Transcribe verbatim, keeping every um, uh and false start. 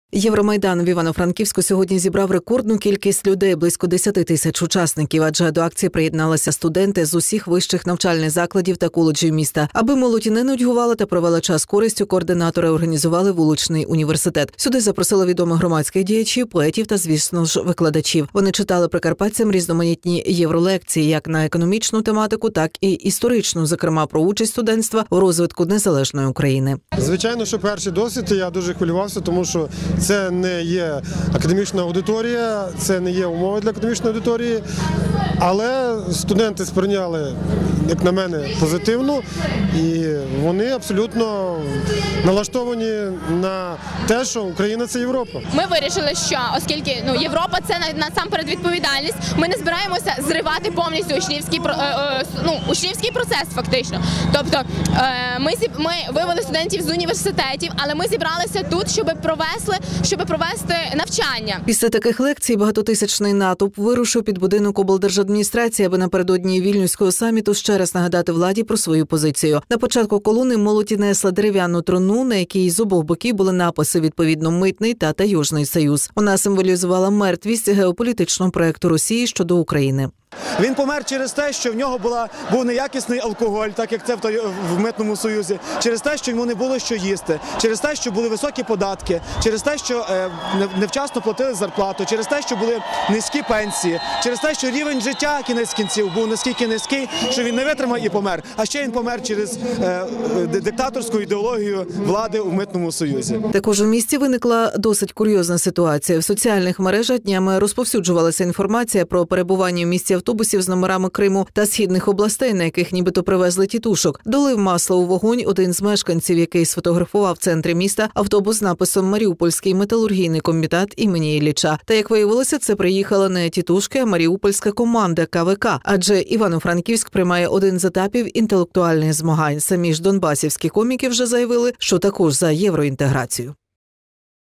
Євромайдан в Івано-Франківську сьогодні зібрав рекордну кількість людей – близько десяти тисяч учасників, адже до акції приєдналися студенти з усіх вищих навчальних закладів та коледжів міста. Аби молодь не нудьгувала та провела час з користю, координатори організували вуличний університет. Сюди запросили відомих громадських діячів, поетів та, звісно ж, викладачів. Вони читали прикарпатцям різноманітні євролекції як на економічну тематику, так і історичну, зокрема про участь студентства у розвитку незалежної України. Звичайно, що перший досвід, я дуже хвилювався, тому що це не є академічна аудиторія, це не є умови для академічної аудиторії, але студенти сприйняли, як на мене, позитивно, і вони абсолютно налаштовані на те, що Україна – це Європа. Ми вирішили, що оскільки ну, Європа – це насамперед відповідальність, ми не збираємося зривати повністю учнівський, ну, учнівський процес фактично. Тобто ми, ми вивели студентів з університетів, але ми зібралися тут, щоб провести, щоб провести навчання. Після таких лекцій багатотисячний натовп вирушив під будинок облдержадміністрації, аби напередодні Вільнюського саміту ще раз нагадати владі про свою позицію. На початку колони молоді несли дерев'яну труну, на якій з обох боків були написи відповідно «Митний» та «Таєжний союз». Вона символізувала мертвість геополітичного проєкту Росії щодо України. Він помер через те, що в нього була, був неякісний алкоголь, так як це в, в Митному Союзі, через те, що йому не було що їсти, через те, що були високі податки, через те, що е, невчасно платили зарплату, через те, що були низькі пенсії, через те, що рівень життя кінець кінців був наскільки низький, що він не витримав і помер. А ще він помер через е, диктаторську ідеологію влади у Митному Союзі. Також у місті виникла досить курйозна ситуація. В соціальних мережах днями розповсюджувалася інформація про перебування в місті автобусів з номерами Криму та східних областей, на яких нібито привезли тітушок. Долив масло у вогонь один з мешканців, який сфотографував в центрі міста автобус з написом «Маріупольський металургійний комбінат імені Ілліча». Та, як виявилося, це приїхала не тітушки, а маріупольська команда ка ве ка. Адже Івано-Франківськ приймає один з етапів інтелектуальних змагань. Самі ж донбасівські коміки вже заявили, що також за євроінтеграцію.